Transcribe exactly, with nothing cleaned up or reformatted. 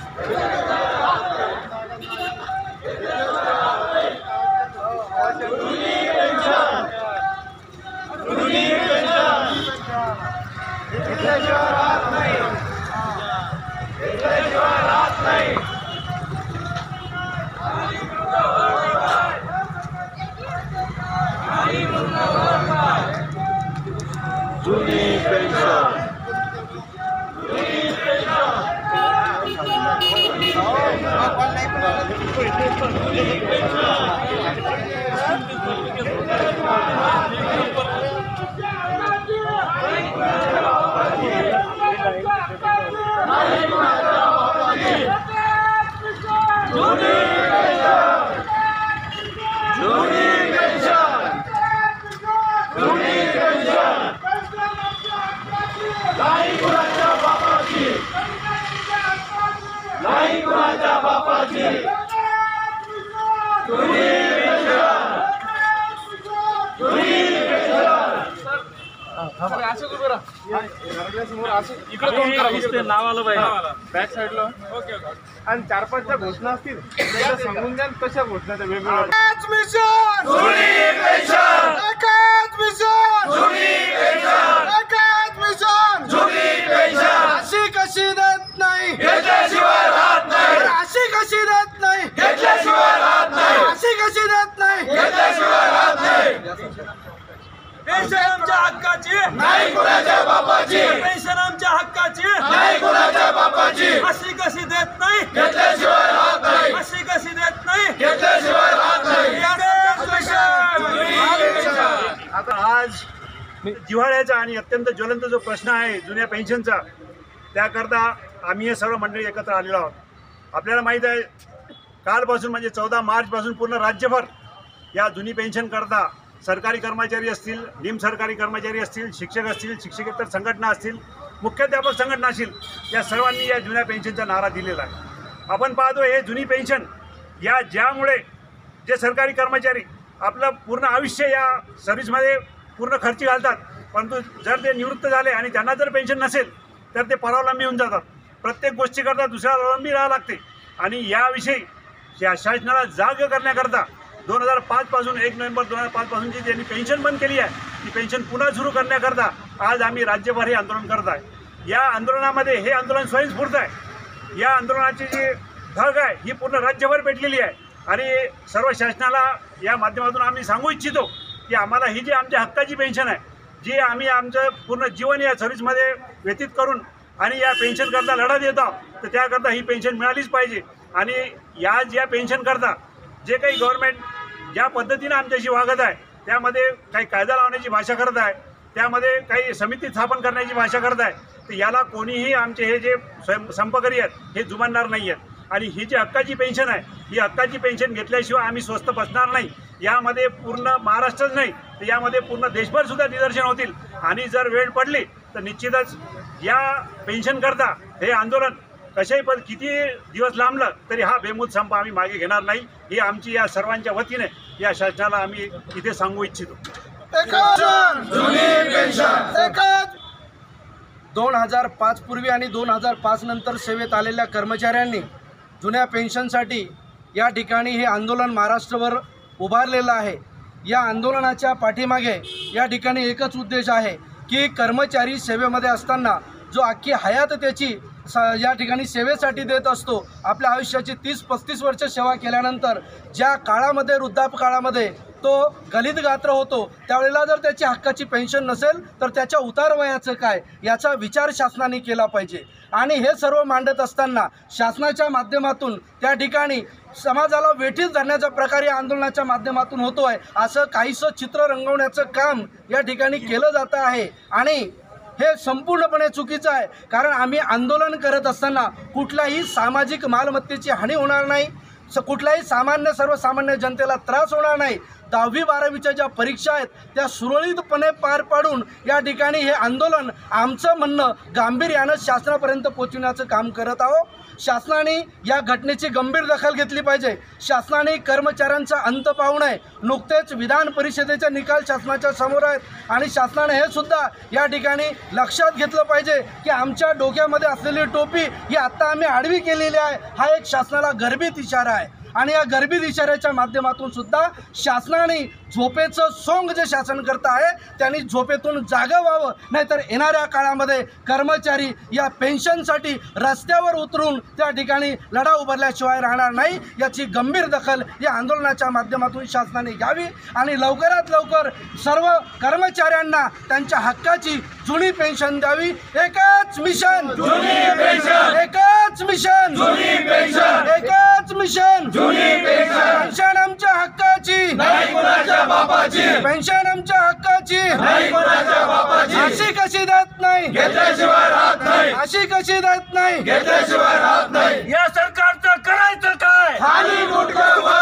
Back साईडला आणि चार पाच ज्या घोषणा असतील त्या सांगून द्या कशा घोषणा त्या वेगवेगळ्या अशी कशी देत नाही अशी कशी देत नाही अशी कशी देत नाही पेन्शन आमच्या हक्काची नाही कुणाच्या बापाची पेन्शन आमच्या हक्काची नाही कुणाच्या बापाची अशी कशी देत नाही घेतल्याशिवाय राहत नाही अशी कशी देत नाही घेतल्याशिवाय राहत नाही आता आज जिव्हाळ्याचा आणि अत्यंत ज्वलंत जो प्रश्न आहे जुन्या पेन्शनचा, त्याकरता आम्ही हे सर्व मंडळी एकत्र आलेलो आहोत. आपल्याला माहीत आहे कालपासून म्हणजे चौदा मार्चपासून पूर्ण राज्यभर या जुनी पेन्शनकरता सरकारी कर्मचारी असतील, निम सरकारी कर्मचारी असतील, शिक्षक असतील, शिक्षकेतर संघटना असतील, मुख्याध्यापक संघटना असतील, या सर्वांनी या जुन्या पेन्शनचा नारा दिलेला आहे. आपण पाहतो हे जुनी पेन्शन या ज्यामुळे जे सरकारी कर्मचारी आपलं पूर्ण आयुष्य या सर्व्हिसमध्ये पूर्ण खर्ची घालतात, परंतु जर ते निवृत्त झाले आणि त्यांना जर पेन्शन नसेल तर ते परावलंबी होऊन जातात. प्रत्येक गोष्टीकरता दुसऱ्याला अवलंबी राहावं लागते. आणि याविषयी या शासनाला जाग करण्याकरता दोन हजार पाचपासून एक नोव्हेंबर दोन हजार पाचपासूनची ज्यांनी पेन्शन बंद केली आहे ती पेन्शन पुन्हा सुरू करण्याकरता आज आम्ही राज्यभर हे आंदोलन करत आहे. या आंदोलनामध्ये हे आंदोलन स्वयंस्फूर्त आहे. या आंदोलनाची जी धग आहे ही पूर्ण राज्यभर पेटलेली आहे. आणि सर्व शासनाला या माध्यमातून आम्ही सांगू इच्छितो की आम्हाला ही जी आमच्या हक्काची पेन्शन आहे, जी आम्ही आमचं पूर्ण जीवन या सर्व्हिसमध्ये व्यतीत करून आणि या पेन्शनकरता लढा देत आहोत, तर त्याकरता ही पेन्शन मिळालीच पाहिजे. आणि या ज्या पेन्शनकरता जे काही गव्हर्नमेंट ज्या पद्धतीनं आमच्याशी वागत आहे, त्यामध्ये काही कायदा लावण्याची भाषा करत आहे, त्यामध्ये काही समिती स्थापन करण्याची भाषा करत आहे, तर याला कोणीही आमचे हे जे संपकरी आहेत हे जुमानणार नाही आहेत. आणि ही जी हक्काची पेन्शन आहे ही हक्काची पेन्शन घेतल्याशिवाय आम्ही स्वस्थ बसणार नाही. यामध्ये पूर्ण महाराष्ट्रच नाही तर यामध्ये पूर्ण देशभर सुद्धा निदर्शन होतील. आणि जर वेळ पडली तर निश्चितच या पेन्शनकरता हे आंदोलन कशाही पण किती दिवस लांबलं तरी हा बेमुद संप आम्ही मागे घेणार नाही. ही आमची या सर्वांच्या वतीने या शासनाला आम्ही इथे सांगू इच्छितो. दोन हजार पाच पूर्वी आणि दोन हजार पाच नंतर सेवेत आलेल्या कर्मचाऱ्यांनी जुन्या पेन्शनसाठी या ठिकाणी हे आंदोलन महाराष्ट्रभर उभारलेलं आहे. या आंदोलनाच्या पाठीमागे या ठिकाणी एकच उद्देश आहे की कर्मचारी सेवेमध्ये असताना जो अख्खी हयात त्याची स या ठिकाणी सेवेसाठी देत असतो, आपल्या आयुष्याची तीस पस्तीस वर्ष सेवा केल्यानंतर ज्या काळामध्ये वृद्धापकाळामध्ये तो गलित गात्र होतो, त्यावेळेला जर त्याची हक्काची पेन्शन नसेल तर त्याच्या उतारवयाचं काय याचा विचार शासनाने केला पाहिजे. आणि हे सर्व मांडत असताना शासनाच्या माध्यमातून त्या ठिकाणी समाजाला वेठीस धरण्याचा प्रकार या आंदोलनाच्या माध्यमातून होतो आहे, असं काहीसं चित्र रंगवण्याचं काम या ठिकाणी केलं जातं आहे. आणि हे संपूर्णपणे चुकीचं आहे. कारण आम्ही आंदोलन करत असताना कुठल्याही सामाजिक मालमत्तेची हानी होणार नाही, स कुठल्याही सामान्य सर्वसामान्य जनतेला त्रास होणार नाही. दहावी बारावीच्या ज्या परीक्षा आहेत त्या सुरळीतपणे पार पाडून या ठिकाणी हे आंदोलन आमचं म्हणणं गांभीर्यानं शासनापर्यंत पोहोचवण्याचं काम करत आहोत। शासनाने या घटनेची गंभीर दखल घेतली पाहिजे। शासनाने कर्मचाऱ्यांचा अंत पाहू नये। नुकतेच विधान परिषदेचे निकाल शासनाच्या समोर आहेत आणि शासनाने हे सुद्धा या ठिकाणी लक्षात घेतलं पाहिजे की आमच्या डोक्यामध्ये असलेली टोपी ही आत्ता आम्ही आडवी केलेली आहे। हा एक शासनाला गर्भित इशारा आहे आणि या गर्भित इशाऱ्याच्या माध्यमातून सुद्धा शासनाने झोपेचं सोंग जे शासन करत आहे त्यांनी झोपेतून जागं व्हावं, नाहीतर येणाऱ्या काळामध्ये कर्मचारी या पेन्शनसाठी रस्त्यावर उतरून त्या ठिकाणी लढा उभारल्याशिवाय राहणार नाही। याची गंभीर दखल या आंदोलनाच्या माध्यमातून शासनाने घ्यावी आणि लवकरात लवकर सर्व कर्मचाऱ्यांना त्यांच्या हक्काची जुनी पेन्शन द्यावी। एकच मिशन जुनी पेन्शन, एकच मिशन जुनी पेन्शन, एकच मिशन जुनी पेन्शन। पेन्शन आमच्या हक्काची नाही कोणाच्या बापाची, पेन्शन आमच्या हक्काची नाही कोणाच्या बापाची। अशी कशी देत नाही घेतल्याशिवाय राहत नाही, अशी कशी देत नाही घेतल्याशिवाय राहत नाही। या सरकारचं करायचं काय? खाली गुटखा